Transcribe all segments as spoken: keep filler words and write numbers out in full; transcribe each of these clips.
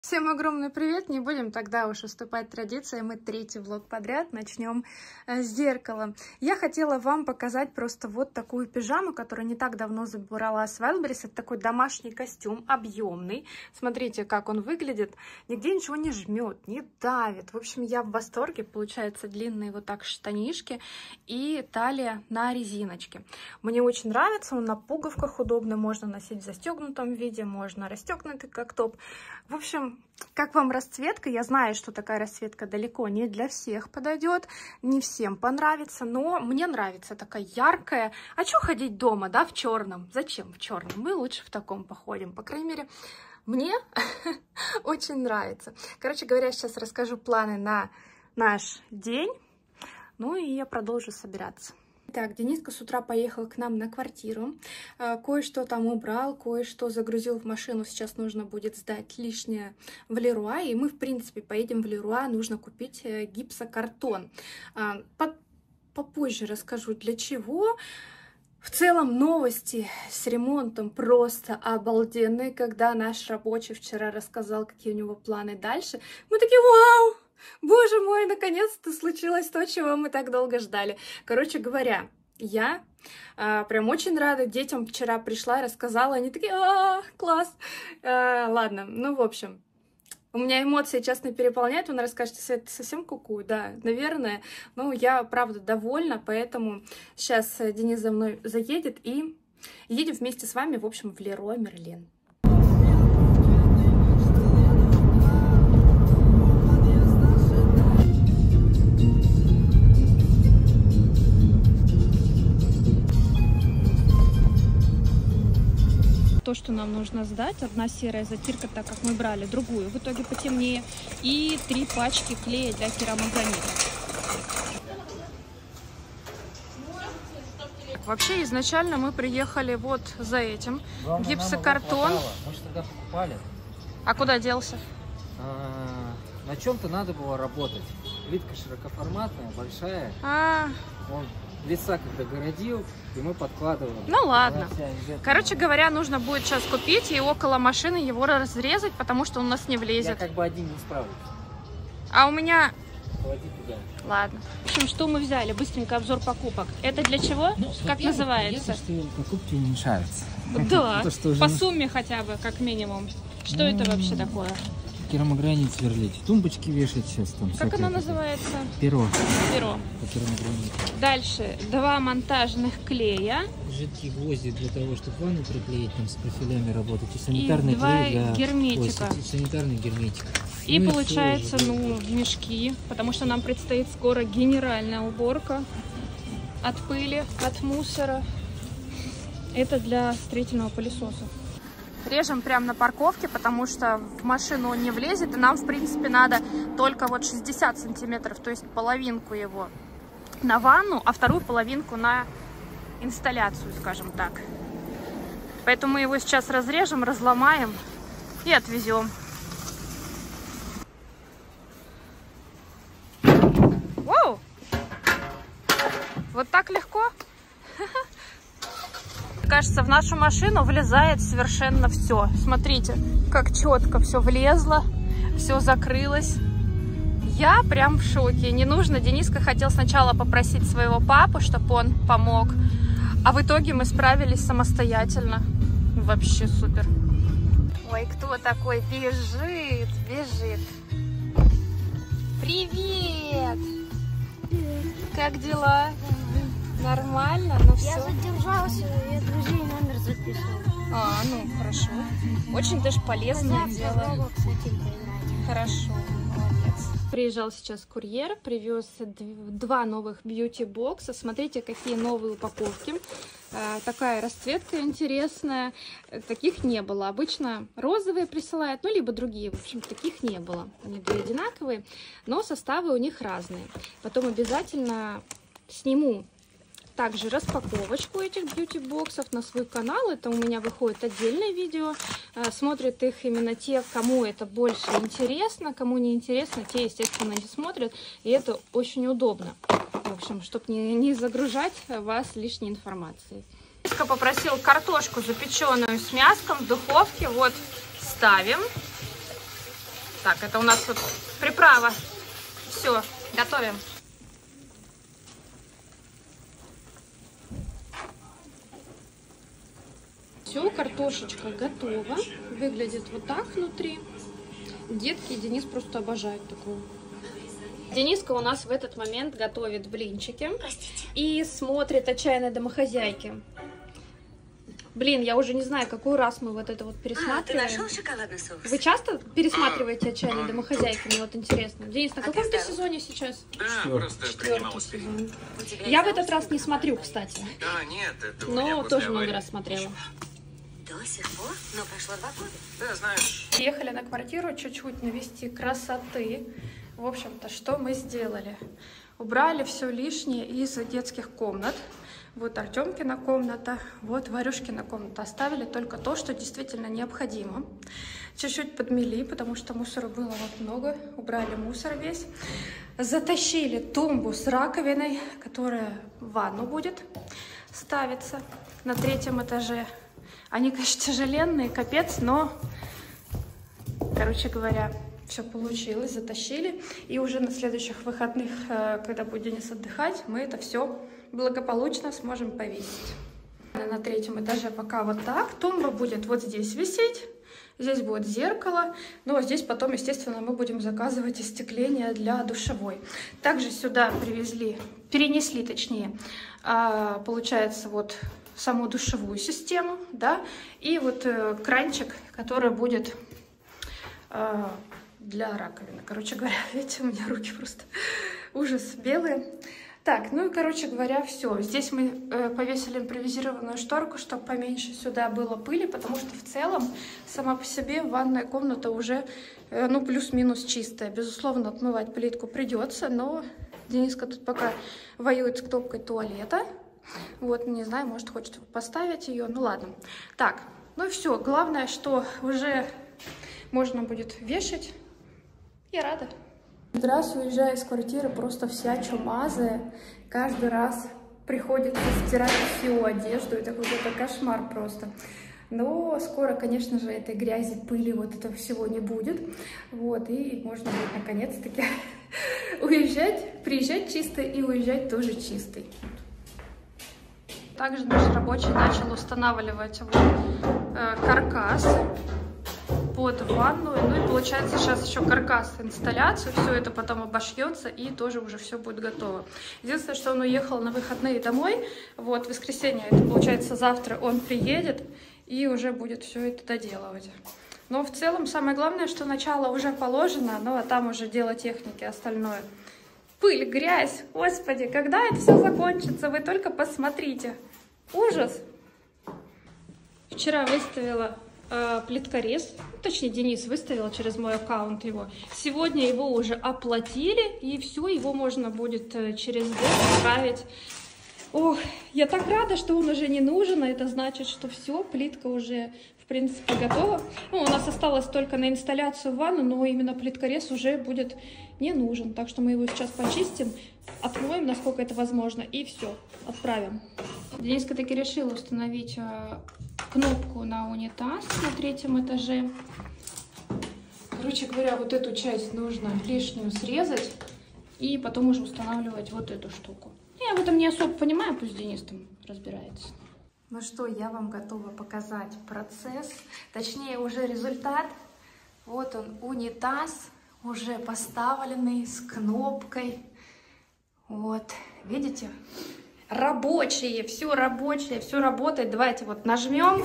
Всем огромный привет! Не будем тогда уж уступать традиции. Мы третий влог подряд. Начнем с зеркала. Я хотела вам показать просто вот такую пижаму, которую не так давно забрала с Wildberries. Это такой домашний костюм, объемный. Смотрите, как он выглядит. Нигде ничего не жмет, не давит. В общем, я в восторге. Получается, длинные вот так штанишки и талия на резиночке. Мне очень нравится. Он на пуговках удобно. Можно носить в застегнутом виде, можно расстегнутый как топ. В общем, как вам расцветка? Я знаю, что такая расцветка далеко не для всех подойдет, не всем понравится, но мне нравится такая яркая. А что ходить дома, да, в черном? Зачем в черном? Мы лучше в таком походим. По крайней мере, мне очень нравится. Короче говоря, сейчас расскажу планы на наш день, ну и я продолжу собираться. Так, Дениска с утра поехал к нам на квартиру, кое-что там убрал, кое-что загрузил в машину, сейчас нужно будет сдать лишнее в Леруа, и мы, в принципе, поедем в Леруа, нужно купить гипсокартон. Попозже расскажу, для чего. В целом новости с ремонтом просто обалденные, когда наш рабочий вчера рассказал, какие у него планы дальше, мы такие: вау! Боже мой, наконец-то случилось то, чего мы так долго ждали. Короче говоря, я а, прям очень рада. Детям вчера пришла и рассказала, они такие: а, класс. А, ладно, ну в общем, у меня эмоции, честно, переполняют. Вы, наверное, скажете: это совсем куку? Да, наверное. Ну, я, правда, довольна, поэтому сейчас Денис за мной заедет и едем вместе с вами, в общем, в Леруа Мерлен. То, что нам нужно сдать: одна серая затирка, так как мы брали другую, в итоге потемнее, и три пачки клея для керамогранита. Вообще, изначально мы приехали вот за этим. Главное, гипсокартон. Мы же тогда покупали. А куда делся? А, на чем-то надо было работать. Плитка широкоформатная, большая. А -а -а. Он леса когда городил, и мы подкладывали. Ну ладно. Короче говоря, нужно будет сейчас купить и около машины его разрезать, потому что он у нас не влезет. Я как бы один не справлюсь. А у меня... Клади туда. Ладно. В общем, что мы взяли? Быстренько обзор покупок. Это для чего? Ну, как называется? Что покупки уменьшаются. Да, по сумме хотя бы, как минимум. Что это вообще такое? Керамогранит сверлить, тумбочки вешать сейчас там. Как оно называется? Перо. Перо. Дальше два монтажных клея. Жидкие гвозди для того, чтобы ванну приклеить, там с профилями работать. И санитарный и два клей для герметика. Ой, санитарный герметик. И ну получается, и ну, мешки, потому что нам предстоит скоро генеральная уборка от пыли, от мусора. Это для строительного пылесоса. Режем прямо на парковке, потому что в машину он не влезет, и нам, в принципе, надо только вот шестьдесят сантиметров, то есть половинку его на ванну, а вторую половинку на инсталляцию, скажем так. Поэтому мы его сейчас разрежем, разломаем и отвезем. Воу! Вот так легко. Кажется, в нашу машину влезает совершенно все. Смотрите, как четко все влезло, все закрылось. Я прям в шоке. Не нужно. Дениска хотел сначала попросить своего папу, чтобы он помог, а в итоге мы справились самостоятельно. Вообще супер. Ой, кто такой бежит, бежит? Привет! Как дела? Нормально? Ну все. Я задержался, я друзей номер записывал. А, ну хорошо. Очень даже полезное дело. Хорошо, молодец. Приезжал сейчас курьер, привез два новых бьюти-бокса. Смотрите, какие новые упаковки. Такая расцветка интересная. Таких не было. Обычно розовые присылают, ну, либо другие. В общем, таких не было. Они две одинаковые, но составы у них разные. Потом обязательно сниму также распаковочку этих бьюти-боксов на свой канал. Это у меня выходит отдельное видео. Смотрят их именно те, кому это больше интересно. Кому не интересно, те, естественно, не смотрят. И это очень удобно. В общем, чтобы не, не загружать вас лишней информацией. Попросил картошку запеченную с мяском в духовке. Вот ставим. Так, это у нас тут приправа. Все, готовим. Все, картошечка готова. Выглядит вот так внутри. Детки и Денис просто обожают такую. Дениска у нас в этот момент готовит блинчики и смотрит «Отчаянные домохозяйки». Блин, я уже не знаю, какой раз мы вот это вот пересматриваем. А, ты нашел шоколадный соус? Вы часто пересматриваете «Отчаянные домохозяйки»? Мне вот интересно. Денис, на а каком ты сезоне сейчас? Да, просто четвертый сезон. Я в этот раз не смотрю, кстати. Да, нет, это но тоже много раз смотрела. До сих пор? Но прошло два года. Да, знаешь. Приехали на квартиру чуть-чуть навести красоты. В общем-то, что мы сделали? Убрали все лишнее из детских комнат. Вот Артемкина комната, вот Варюшкина комната. Оставили только то, что действительно необходимо. Чуть-чуть подмели, потому что мусора было вот много. Убрали мусор весь. Затащили тумбу с раковиной, которая в ванну будет ставиться на третьем этаже. Они, конечно, тяжеленные, капец, но, короче говоря, все получилось, затащили. И уже на следующих выходных, когда будет Денис отдыхать, мы это все благополучно сможем повесить. На третьем этаже пока вот так. Тумба будет вот здесь висеть. Здесь будет зеркало. Но здесь потом, естественно, мы будем заказывать остекление для душевой. Также сюда привезли, перенесли, точнее, получается, вот саму душевую систему, да, и вот кранчик, который будет для раковины. Короче говоря, видите, у меня руки просто ужас, белые. Так, ну и, короче говоря, все. Здесь мы э, повесили импровизированную шторку, чтобы поменьше сюда было пыли, потому что в целом сама по себе ванная комната уже, э, ну, плюс-минус чистая. Безусловно, отмывать плитку придется, но Дениска тут пока воюет с кнопкой туалета. Вот, не знаю, может, хочет поставить ее. Ну, ладно. Так, ну и все. Главное, что уже можно будет вешать. Я рада. Каждый раз, уезжая из квартиры, просто вся чумазая. Каждый раз приходится стирать всю одежду. Это какой-то кошмар просто. Но скоро, конечно же, этой грязи, пыли, вот этого всего не будет. Вот, и можно будет наконец-таки уезжать, приезжать чисто и уезжать тоже чистый. Также наш рабочий начал устанавливать вот, э, каркас под ванную. Ну и получается сейчас еще каркас, инсталляцию. Все это потом обошьется и тоже уже все будет готово. Единственное, что он уехал на выходные домой. Вот, в воскресенье, это получается завтра он приедет и уже будет все это доделывать. Но в целом самое главное, что начало уже положено, ну а там уже дело техники, остальное. Пыль, грязь, господи, когда это все закончится, вы только посмотрите. Ужас! Вчера выставила э, плиткорез, точнее Денис выставил через мой аккаунт его. Сегодня его уже оплатили, и все, его можно будет э, через год отправить. Ох, я так рада, что он уже не нужен, а это значит, что все, плитка уже в принципе готова. Ну, у нас осталось только на инсталляцию в ванну, но именно плиткорез уже будет не нужен. Так что мы его сейчас почистим, отмоем, насколько это возможно, и все, отправим. Дениска таки решила установить э, кнопку на унитаз на третьем этаже. Короче говоря, вот эту часть нужно лишнюю срезать и потом уже устанавливать вот эту штуку. Я в этом не особо понимаю, пусть Денис там разбирается. Ну что, я вам готова показать процесс, точнее уже результат. Вот он, унитаз, уже поставленный с кнопкой. Вот, видите? Рабочие, все рабочее, все работает. Давайте вот нажмем.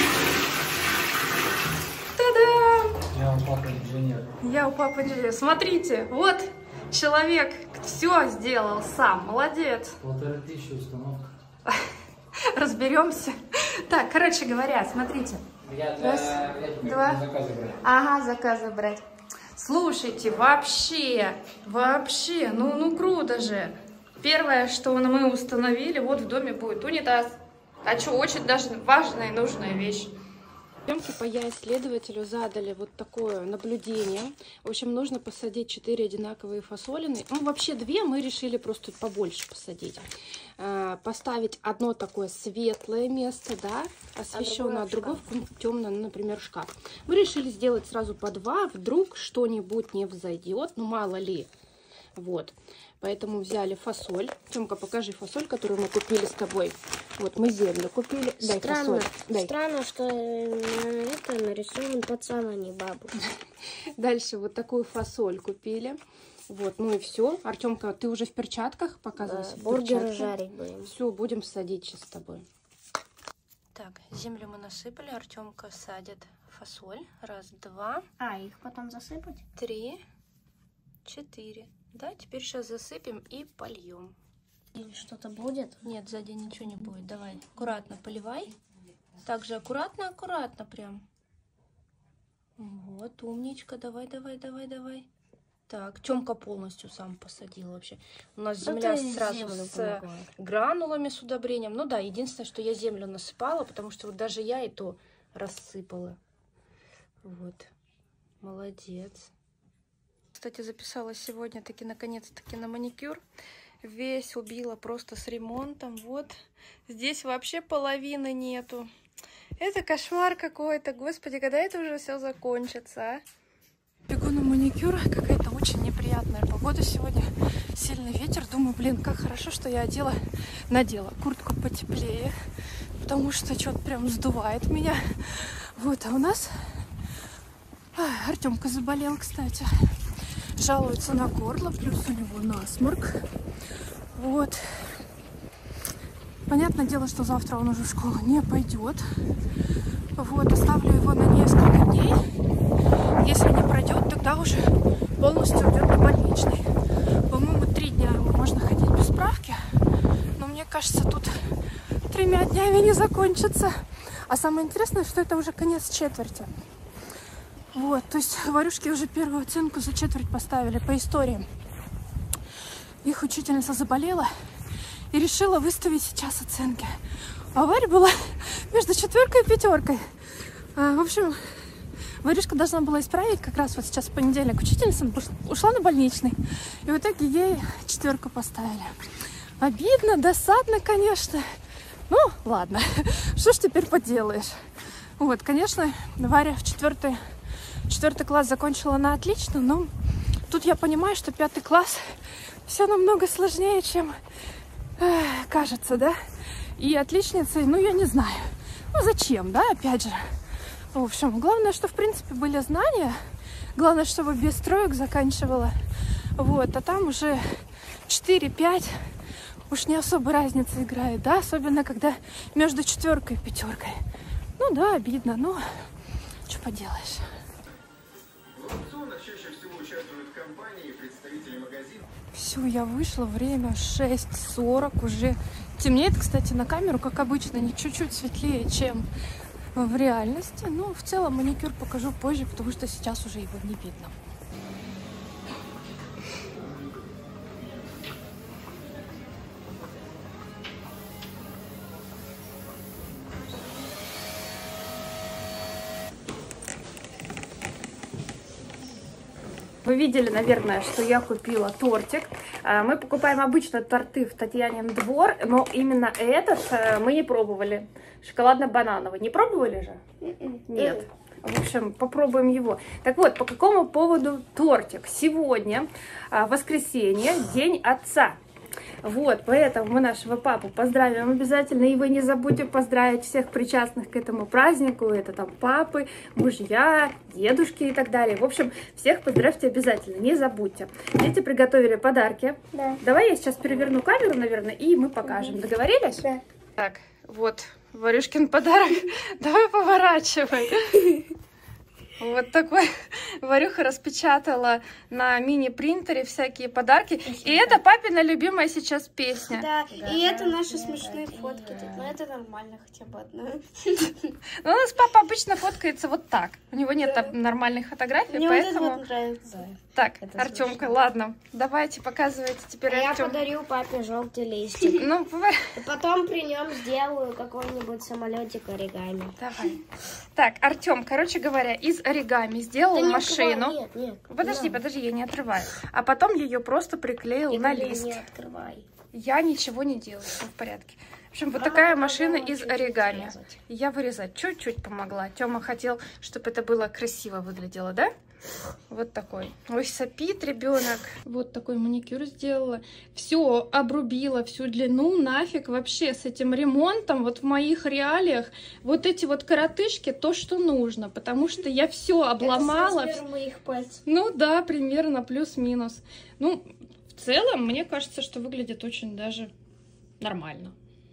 Та-дам! Я у папы инженер. Я у папы инженер. Смотрите, вот человек все сделал сам. Молодец. Полторы тысячи установка. Разберемся. Так, короче говоря, смотрите. Я Раз, для... два. Заказы брать. Ага, заказы брать. Слушайте, вообще, вообще, ну, ну круто же. Первое, что мы установили, вот в доме будет унитаз. А что, очень даже важная и нужная вещь. Съемки по я-исследователю задали вот такое наблюдение. В общем, нужно посадить четыре одинаковые фасолины. Ну, вообще две мы решили просто побольше посадить. Поставить одно такое светлое место, да, освещенное, а другое в темное, например, шкаф. Мы решили сделать сразу по два, вдруг что-нибудь не взойдет, ну мало ли. Вот. Поэтому взяли фасоль. Тёмка, покажи фасоль, которую мы купили с тобой. Вот мы землю купили. Дай Странно, фасоль. Дай. Странно, что это нарисован пацан, а не бабу. Дальше вот такую фасоль купили. Вот, ну и все. Артемка, ты уже в перчатках? Показывайся. Да, бургеры жарить будем. Все, будем садить сейчас с тобой. Так, землю мы насыпали. Артемка садит фасоль. Раз, два. А, их потом засыпать? Три, четыре. Да, теперь сейчас засыпем и польем. Или что-то будет? Нет, сзади ничего не будет. Давай, аккуратно поливай. Также аккуратно, аккуратно прям. Вот, умничка. Давай, давай, давай, давай. Так, Тёмка полностью сам посадил вообще. У нас земля да сразу с помогла. Гранулами, с удобрением. Ну да, единственное, что я землю насыпала, потому что вот даже я и то рассыпала. Вот, молодец. Кстати, записалась сегодня таки наконец-таки на маникюр. Весь убила просто с ремонтом. Вот здесь вообще половины нету. Это кошмар какой-то. Господи, когда это уже все закончится, а? Бегу на маникюр. Какая-то очень неприятная погода сегодня. Сильный ветер. Думаю, блин, как хорошо, что я одела, надела куртку потеплее. Потому что что-то прям сдувает меня. Вот, а у нас... Ай, Артемка заболел, кстати. Жалуется на горло, плюс у него насморк. Вот. Понятное дело, что завтра он уже в школу не пойдет. Вот, оставлю его на несколько дней. Если не пройдет, тогда уже полностью уйдет на больничный. По-моему, три дня ему можно ходить без справки. Но мне кажется, тут тремя днями не закончится. А самое интересное, что это уже конец четверти. Вот, то есть Варюшке уже первую оценку за четверть поставили по истории. Их учительница заболела и решила выставить сейчас оценки. А Варя была между четверкой и пятеркой. А, в общем, Варюшка должна была исправить как раз вот сейчас в понедельник. Учительница ушла на больничный. И в итоге ей четверку поставили. Обидно, досадно, конечно. Ну, ладно, что ж теперь поделаешь. Вот, конечно, Варя в четвертый... Четвертый класс закончила на отлично, но тут я понимаю, что пятый класс все намного сложнее, чем э, кажется, да? И отличницей, ну, я не знаю. Ну, зачем, да, опять же. В общем, главное, что, в принципе, были знания. Главное, чтобы без троек заканчивала. Вот, а там уже четыре-пять уж не особо разница играет, да? Особенно, когда между четверкой и пятеркой. Ну, да, обидно, но что поделаешь. Чаще всего участвуют компании, представители магазинов. Все, я вышла, время шесть сорок, уже темнеет, кстати, на камеру, как обычно, не чуть-чуть светлее, чем в реальности. Но в целом маникюр покажу позже, потому что сейчас уже его не видно. Вы видели, наверное, что я купила тортик. Мы покупаем обычно торты в Татьянин двор, но именно этот мы не пробовали. Шоколадно-банановый. Не пробовали же? Нет. В общем, попробуем его. Так вот, по какому поводу тортик? Сегодня воскресенье, День Отца. Вот, поэтому мы нашего папу поздравим обязательно. И вы не забудьте поздравить всех причастных к этому празднику. Это там папы, мужья, дедушки и так далее. В общем, всех поздравьте обязательно, не забудьте. Дети приготовили подарки. Да. Давай я сейчас переверну камеру, наверное, и мы покажем. Договорились? Да. Так, вот Варюшкин подарок. Давай поворачивай. Вот такой Варюха распечатала на мини-принтере всякие подарки. И это папина любимая сейчас песня. Да, и это наши смешные фотки тут. Но это нормально хотя бы одна. Ну, у нас папа обычно фоткается вот так. У него нет там нормальных фотографий, Мне вот это поэтому... вот нравится. Так, Это Артемка, смешно. ладно, давайте показывайте теперь А я Артем. подарю папе желтый листик. Ну, бывает. И потом при нем сделаю какой-нибудь самолетик оригами. Давай. Так, Артем, короче говоря, из оригами сделал Да не машину. открывай, нет, нет, Подожди, не надо. подожди, я не отрываю. А потом ее просто приклеил И на блин, лист. не открывай. Я ничего не делаю, все в порядке. В общем, вот Мама такая помогла машина из чуть-чуть оригами. вырезать. Я вырезать чуть-чуть помогла. Тёма хотел, чтобы это было красиво выглядело, да? Вот такой. Ой, сопит ребенок. Вот такой маникюр сделала. Все обрубила, всю длину. Нафиг вообще с этим ремонтом. Вот в моих реалиях вот эти вот коротышки то, что нужно. Потому что я все обломала. Это размер моих пальцев. Ну да, примерно плюс-минус. Ну, в целом, мне кажется, что выглядит очень даже нормально.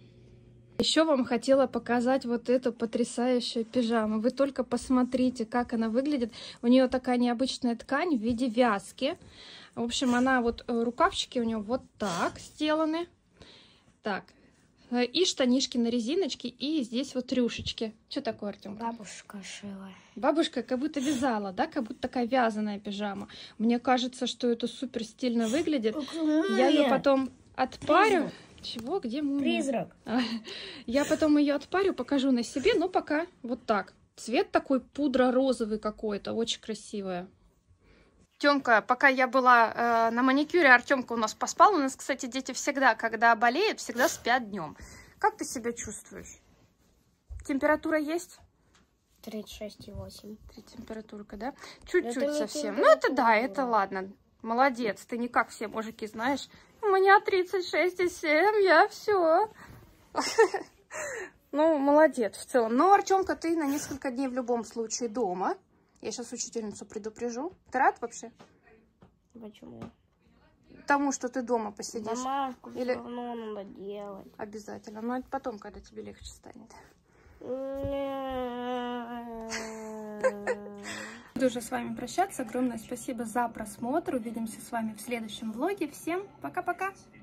Еще вам хотела показать вот эту потрясающую пижаму. Вы только посмотрите, как она выглядит. У нее такая необычная ткань в виде вязки. В общем, она вот, рукавчики у нее вот так сделаны. Так. И штанишки на резиночке, и здесь вот рюшечки. Что такое, Артем? Бабушка шила. Бабушка как будто вязала, да? Как будто такая вязаная пижама. Мне кажется, что это супер стильно выглядит. Я ее потом отпарю. Чего? Где мумия? Призрак. Я потом ее отпарю, покажу на себе, но пока вот так. Цвет такой пудро-розовый какой-то, очень красивая. Тёмка, пока я была э, на маникюре, Артемка у нас поспал. У нас, кстати, дети всегда, когда болеют, всегда спят днем. Как ты себя чувствуешь? Температура есть? тридцать шесть и восемь. Три температурка, да? Чуть-чуть Это не совсем. Ну, это да, это температура. ладно. Молодец, ты не как все мужики, знаешь. У меня тридцать шесть и семь, я все. Ну, молодец в целом. Но, Артемка, ты на несколько дней в любом случае дома. Я сейчас учительницу предупрежу. Ты рад вообще? Почему? Тому, что ты дома посидишь. Домашку Или- все равно надо делать. Обязательно. Но это потом, когда тебе легче станет. Буду уже с вами прощаться. Огромное спасибо за просмотр. Увидимся с вами в следующем влоге. Всем пока-пока!